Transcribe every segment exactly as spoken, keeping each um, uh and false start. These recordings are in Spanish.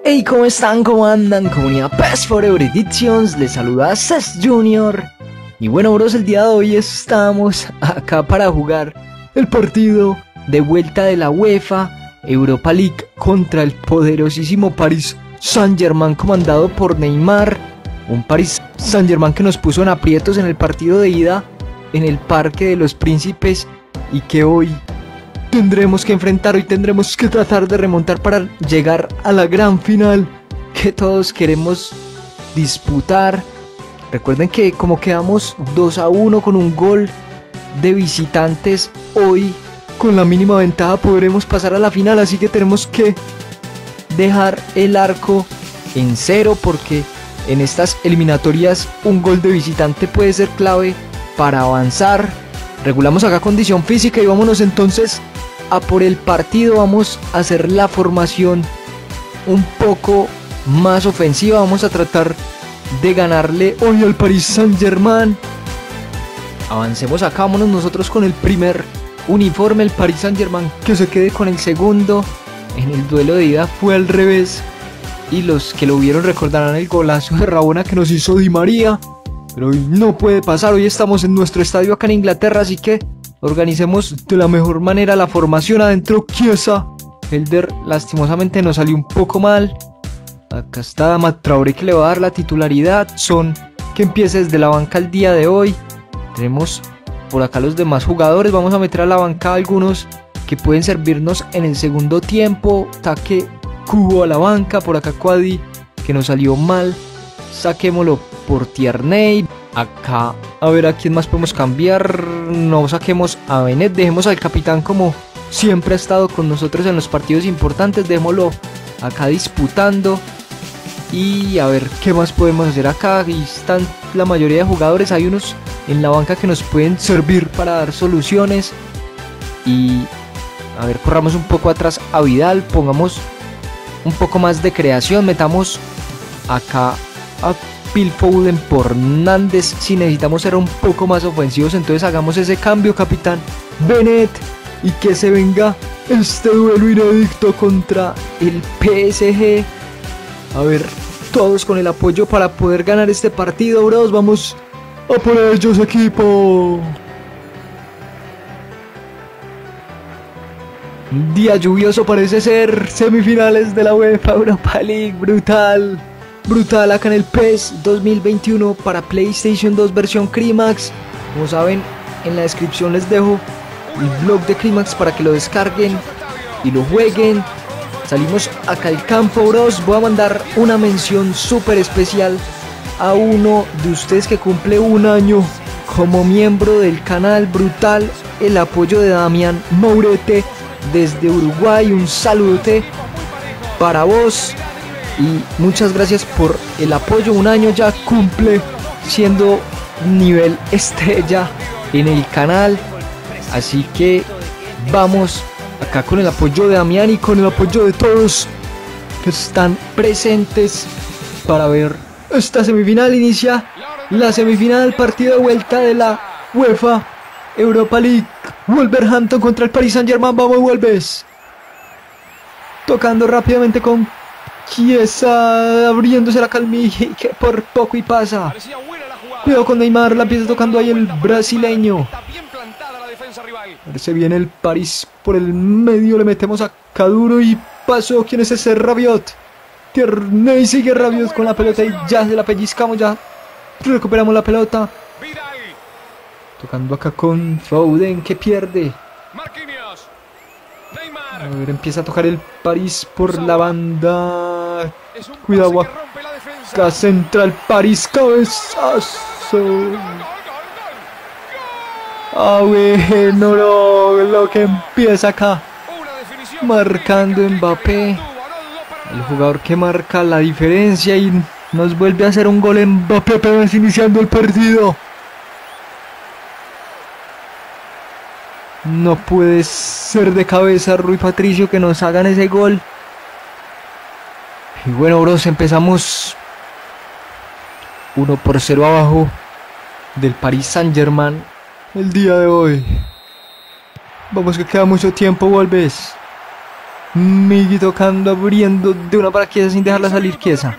Hey, ¿cómo están? ¿Cómo andan? Comunidad P E S Forever Editions, les saluda Cés Junior. Y bueno, bros, el día de hoy estamos acá para jugar el partido de vuelta de la UEFA Europa League contra el poderosísimo Paris Saint-Germain comandado por Neymar. Un Paris Saint-Germain que nos puso en aprietos en el partido de ida en el Parque de los Príncipes y que hoy tendremos que enfrentar, hoy tendremos que tratar de remontar para llegar a la gran final que todos queremos disputar. Recuerden que como quedamos dos a uno con un gol de visitantes, hoy con la mínima ventaja podremos pasar a la final, así que tenemos que dejar el arco en cero porque en estas eliminatorias un gol de visitante puede ser clave para avanzar. Regulamos acá condición física y vámonos entonces a por el partido. Vamos a hacer la formación un poco más ofensiva. Vamos a tratar de ganarle hoy al Paris Saint-Germain. Avancemos acá, vámonos nosotros con el primer uniforme. El Paris Saint-Germain que se quede con el segundo. En el duelo de ida fue al revés y los que lo vieron recordarán el golazo de Rabona que nos hizo Di María. Pero hoy no puede pasar, hoy estamos en nuestro estadio acá en Inglaterra, así que organicemos de la mejor manera la formación. Adentro Chiesa, Helder lastimosamente nos salió un poco mal. Acá está Amad Traoré que le va a dar la titularidad. Son que empiece desde la banca el día de hoy. Tenemos por acá los demás jugadores, vamos a meter a la banca algunos que pueden servirnos en el segundo tiempo. Taque Cubo a la banca, por acá Quadi que nos salió mal, saquémoslo por Tierney. Acá a ver a quién más podemos cambiar. No saquemos a Benet, dejemos al capitán como siempre ha estado con nosotros en los partidos importantes, dejémoslo acá disputando. Y a ver qué más podemos hacer acá. Ahí están la mayoría de jugadores, hay unos en la banca que nos pueden servir para dar soluciones. Y a ver, corramos un poco atrás a Vidal, pongamos un poco más de creación, metamos acá a Phil Foden por Nández. Si necesitamos ser un poco más ofensivos, entonces hagamos ese cambio, capitán Benet, y que se venga este duelo inédito contra el P S G. A ver, todos con el apoyo para poder ganar este partido, bros. Vamos a por ellos, equipo. Un día lluvioso parece ser, semifinales de la UEFA Europa League, brutal. Brutal acá en el P E S dos mil veintiuno para PlayStation dos versión Crimax. Como saben, en la descripción les dejo el blog de Crimax para que lo descarguen y lo jueguen. Salimos acá al campo, bros. Voy a mandar una mención súper especial a uno de ustedes que cumple un año como miembro del canal. Brutal el apoyo de Damián Mourete desde Uruguay. Un saludote para vos y muchas gracias por el apoyo. Un año ya cumple siendo nivel estrella en el canal, así que vamos acá con el apoyo de Damián y con el apoyo de todos que están presentes para ver esta semifinal. Inicia la semifinal, partido de vuelta de la UEFA Europa League, Wolverhampton contra el Paris Saint-Germain. Vamos, Wolves, tocando rápidamente con Chiesa, abriéndose la calmilla que por poco y pasa. Cuidado con Neymar, la empieza tocando ahí el brasileño. Se viene el París por el medio, le metemos a Caduro y pasó. ¿Quién es ese? Rabiot. Tierney, sigue Rabiot con la pelota y ya se la pellizcamos, ya recuperamos la pelota. Tocando acá con Foden que pierde. A ver, empieza a tocar el París por la banda. Cuidado acá, central París, cabezazo. Ah, bueno, lo, lo que empieza acá. Marcando Mbappé, el jugador que marca la diferencia y nos vuelve a hacer un gol Mbappé, pero es iniciando el partido. No puede ser de cabeza Rui Patricio que nos hagan ese gol. Y bueno, bros, empezamos uno por cero abajo del Paris Saint-Germain el día de hoy. Vamos que queda mucho tiempo, Wolves. Miggy tocando, abriendo de una para Chiesa sin dejarla salir Chiesa.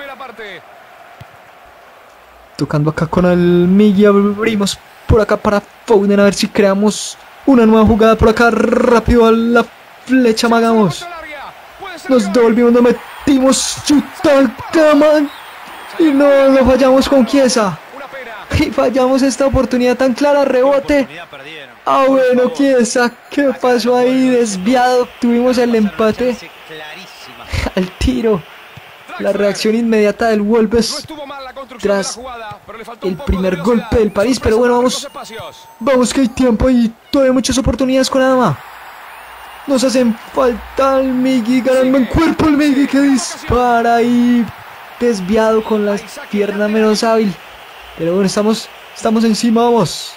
Tocando acá con el Miggy, abrimos por acá para Foden, a ver si creamos una nueva jugada por acá. Rápido a la flecha, magamos. Nos devolvimos, nos metimos, chuta cama. Y no, lo fallamos con Chiesa. Y fallamos esta oportunidad tan clara, rebote. Ah, bueno, Chiesa, ¿qué pasó ahí? Desviado, tuvimos el empate al tiro. La reacción inmediata del Wolves tras el primer golpe del París. Pero bueno, vamos, vamos que hay tiempo y todavía muchas oportunidades con Adama. Nos hacen falta el Miggy, ganando en cuerpo el Miggy que dispara ahí. Desviado con la pierna menos hábil. Pero bueno, estamos, estamos encima, vamos.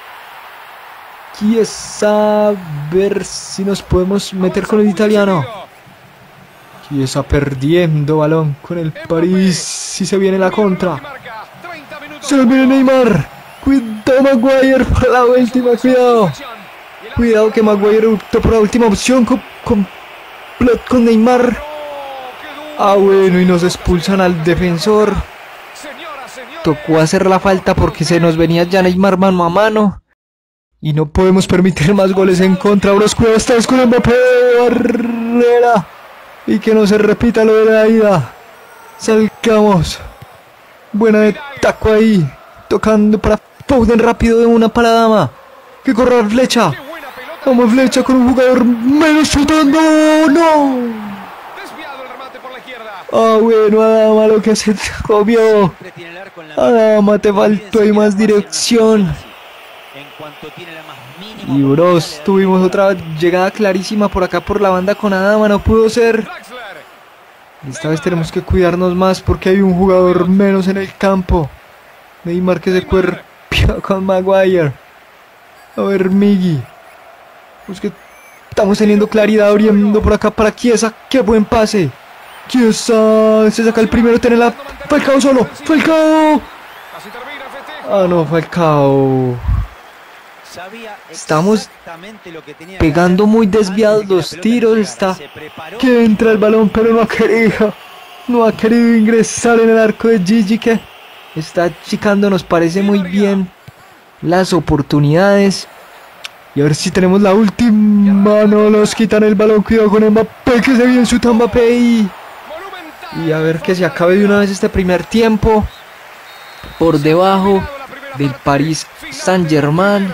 Chiesa, a ver si nos podemos meter con el italiano. Chiesa perdiendo balón con el París. Si se viene la contra. Se nos viene Neymar. Cuidado Maguire para la última, cuidado. Cuidado que Maguire optó por la última opción con, con, con Neymar. Ah, bueno, y nos expulsan al defensor. Tocó hacer la falta porque se nos venía ya Neymar mano a mano. Y no podemos permitir más goles en contra. Bros, cuidado, esta vez con Mbappé. Barrera. Y que no se repita lo de la ida. Salgamos. Buena de taco ahí. Tocando para Foden, rápido de una para Adama. Que corra flecha. Vamos flecha con un jugador menos chutando. ¡No! Ah, bueno, Adama, lo que se comió. Adama, te faltó ahí más dirección. Y bros, tuvimos otra llegada clarísima por acá por la banda con Adama, no pudo ser. Esta vez tenemos que cuidarnos más porque hay un jugador menos en el campo. Neymar que se cuerpió con Maguire. A ver, Miggy. Pues que estamos teniendo claridad abriendo por acá para Chiesa. ¡Qué buen pase! Chiesa se saca el primero, tiene la... Falcao solo, Falcao. Ah, no, Falcao. Estamos pegando muy desviados los tiros. Está que entra el balón, pero no ha querido. No ha querido ingresar en el arco de Gigi, que está achicando, nos parece muy bien las oportunidades. Y a ver si tenemos la última. No nos quitan el balón, cuidado con Mbappé, que se viene su Mbappé y... Y a ver que se acabe de una vez este primer tiempo. Por debajo del Paris Saint-Germain.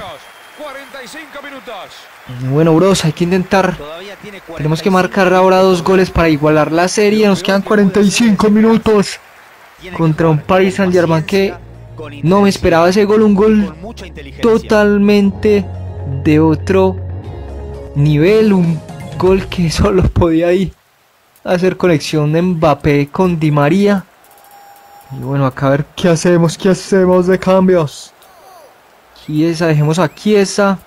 Bueno, bros, hay que intentar. Tenemos que marcar ahora dos goles para igualar la serie. Nos quedan cuarenta y cinco minutos contra un Paris Saint-Germain que no me esperaba ese gol. Un gol totalmente de otro nivel. Un gol que solo podía ir hacer conexión de Mbappé con Di María. Y bueno, acá a ver qué hacemos, qué hacemos de cambios. Chiesa, dejemos a Chiesa.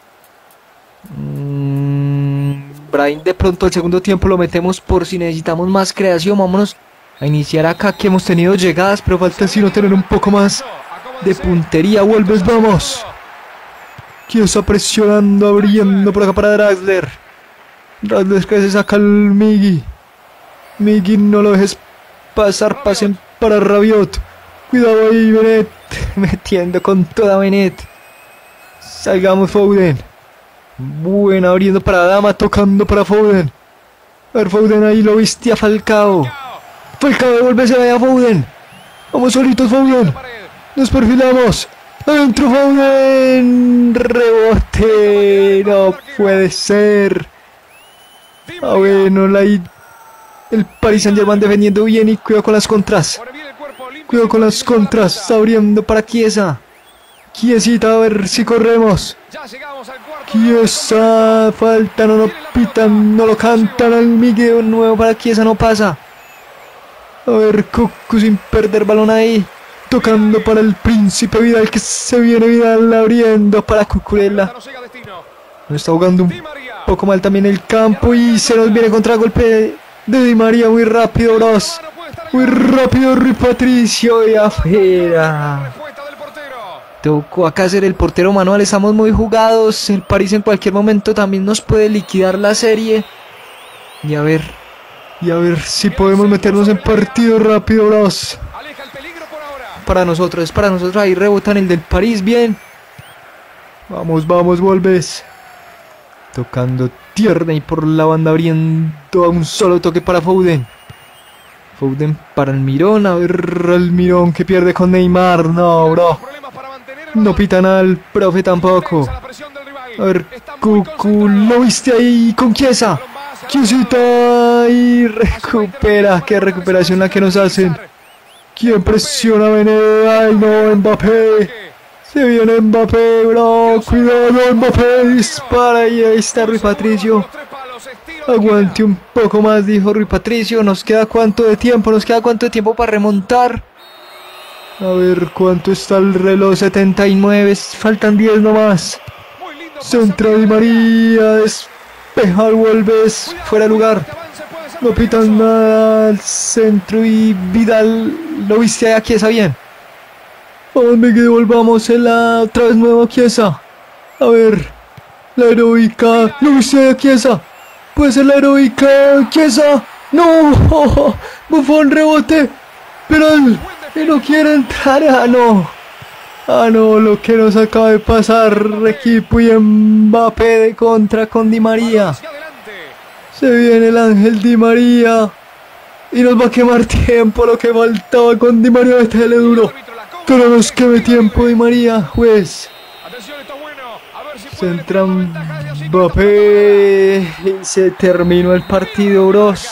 Mm, Brahim de pronto el segundo tiempo lo metemos por si necesitamos más creación. Vámonos a iniciar acá que hemos tenido llegadas, pero falta si no tener un poco más de puntería. Wolves, vamos. Chiesa presionando, abriendo por acá para Draxler. Draxler que se saca el Miggy. Miggy, no lo dejes pasar, pasen para Rabiot. Cuidado ahí, Benet. Metiendo con toda Benet. Salgamos, Foden. Buena, abriendo para Adama, tocando para Foden. A ver, Foden ahí lo viste a Falcao. Falcao, devuélvese ahí a Foden. Vamos solitos, Foden. Nos perfilamos. Adentro, Foden. Rebote. No puede ser. Ah, bueno, la el Paris Saint-Germain defendiendo bien y cuidado con las contras. Cuidado con las contras. Está abriendo para Chiesa. Chiesita, a ver si corremos. Chiesa, falta, no lo pitan, no lo cantan al Miguel nuevo para Chiesa, no pasa. A ver, Cocu sin perder balón ahí. Tocando para el Príncipe Vidal, que se viene Vidal abriendo para Cucurella. Nos está jugando un poco mal también el campo y se nos viene contragolpe de Di María, muy rápido, bros. Muy rápido, Rui Patricio y afuera. Tocó acá ser el portero manual, estamos muy jugados. El París en cualquier momento también nos puede liquidar la serie. Y a ver Y a ver si podemos meternos en partido rápido, bros. Para nosotros, es para nosotros. Ahí rebotan el del París, bien. Vamos, vamos, Wolves. Tocando Tierney por la banda, abriendo a un solo toque para Foden. Foden para Almirón. A ver, Almirón que pierde con Neymar. No, bro. No pitan al profe tampoco. A ver, Cucu, ¿lo viste ahí con Chiesa? Chiesita y recupera. Qué recuperación la que nos hacen. ¿Quién presiona a Veneda? Ay no, Mbappé. Se viene Mbappé, bro. Cuidado, Mbappé. Dispara y ahí está Rui Patricio. Aguante un poco más, dijo Rui Patricio. Nos queda cuánto de tiempo. Nos queda cuánto de tiempo para remontar. A ver cuánto está el reloj. setenta y nueve. Faltan diez nomás. Centro Di María. Despeja al Wolves. Fuera de lugar. No pitan nada al centro y Vidal. ¿Lo viste ahí a Chiesa bien? Vamos, Miguel, volvamos en la otra vez nuevo Chiesa. A ver. La heroica. ¿Lo viste ahí a Chiesa? Puede ser la heroica. Chiesa. No. Buffon rebote. Pero él no quiere entrar. Ah, no. Ah, no. Lo que nos acaba de pasar. Equipo y Mbappé de contra con Di María. Se viene el Ángel Di María. Y nos va a quemar tiempo. Lo que faltaba con Di María. Métele duro. Que no nos queme tiempo Di María. Juez. Centra Mbappé. Y se terminó el partido, bros.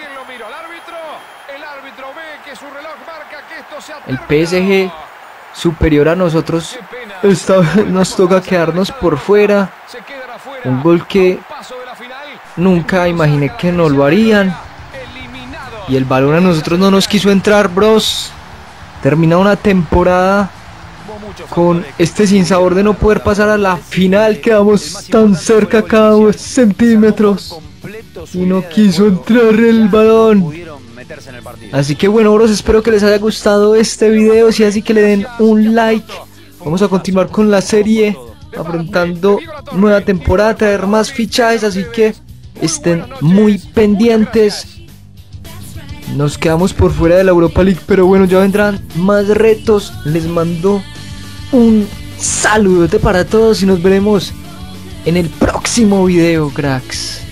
El P S G superior a nosotros. Esta vez nos toca quedarnos por fuera. Un gol que nunca imaginé que nos lo harían. Y el balón a nosotros no nos quiso entrar, bros. Termina una temporada con este sinsabor de no poder pasar a la final. Quedamos tan cerca cada dos centímetros y no quiso entrar el balón. Así que bueno, bros, espero que les haya gustado este video. Si así, que le den un like. Vamos a continuar con la serie, afrontando nueva temporada, traer más fichajes, así que estén muy pendientes. Nos quedamos por fuera de la Europa League, pero bueno, ya vendrán más retos. Les mando un saludote para todos y nos veremos en el próximo video, cracks.